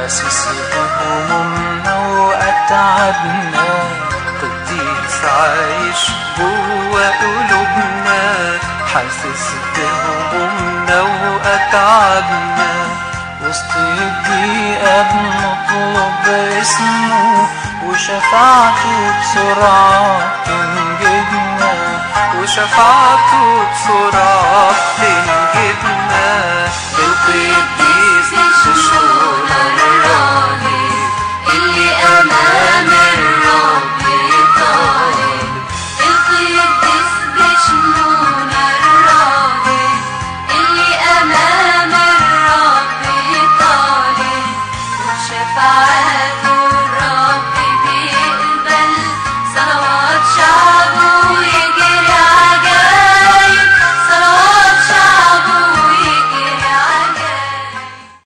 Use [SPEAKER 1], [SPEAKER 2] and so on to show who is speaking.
[SPEAKER 1] حاسس بهمومنا وأتعبنا، قديس عايش جوا قلوبنا، حاسس بهمومنا وأتعبنا، وسط الضيقة بنطلب اسمه وشفاعته بسرعة تنجدنا، وشفاعته بسرعة تنجدنا.